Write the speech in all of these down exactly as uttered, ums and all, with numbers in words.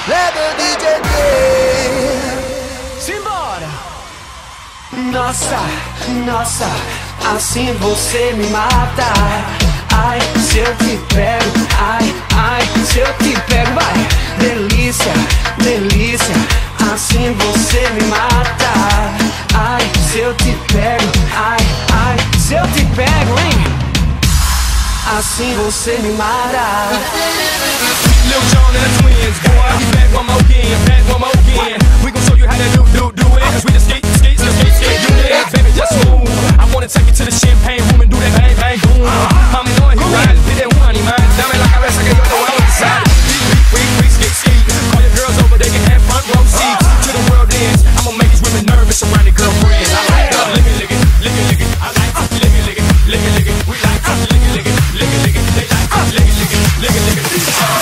Leva D J Day. Simbora! Nossa, nossa, assim você me mata. Ai, se eu te pego, ai, ai, se eu te pego, vai. Delícia, delícia, assim você me mata. Ai, se eu te pego, ai, ai, se eu te pego, hein? Assim você me mata. Lil Jon and the twins, boy, we back one more again, back one more again. We gon' show you how to do, do, do it. Cause we just skate, skate, skate, skate, skate, do it. Baby, just move. I wanna take you to the champagne room and do that bang, bang, boom. Mami, no es igual, pide un animal. Dame la cabeza que yo te voy a besar. We, we, skate, skate. Call your girls over, they can have front row seats. To the world ends, I'ma make these women nervous around their girlfriends. I like it, lick it, lick it, lick it, lick it. I like it, lick it, lick it, lick it, lick it. We like it, lick it, lick it, lick it, lick it. They like it, lick it, lick it, lick it, lick it.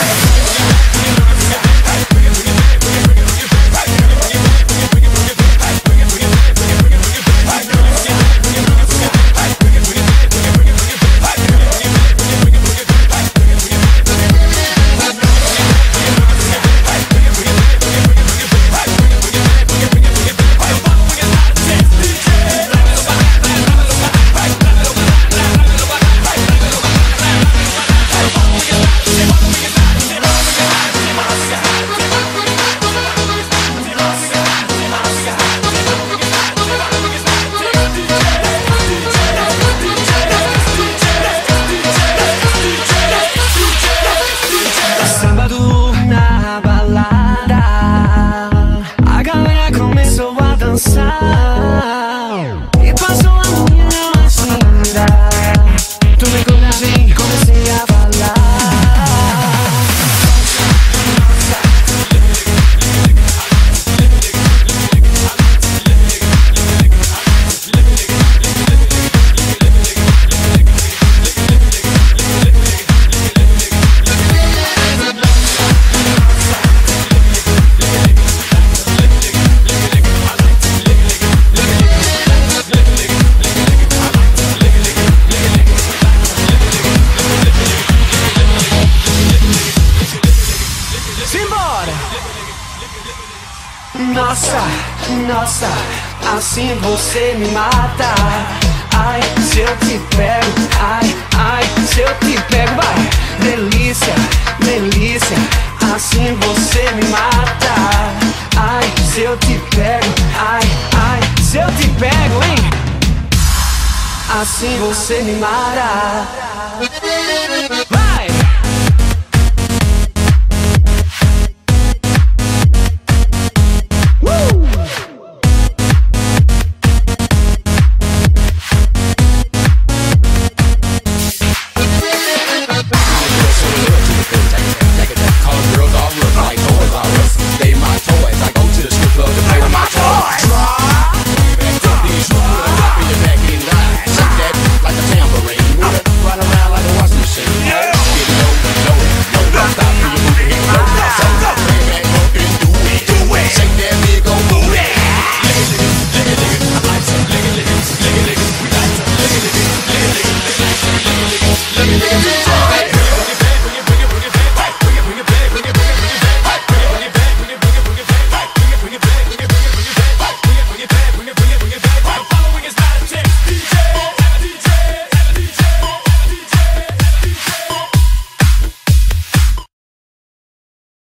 E passou a menina mais linda. Tu me coragem e comecei a falar. Nossa, nossa, assim você me mata. Ai, se eu te pego, ai, ai, se eu te pego, vai. Delícia, delícia, assim você me mata. Ai, se eu te pego, ai, ai, se eu te pego, hein? Assim você me mata.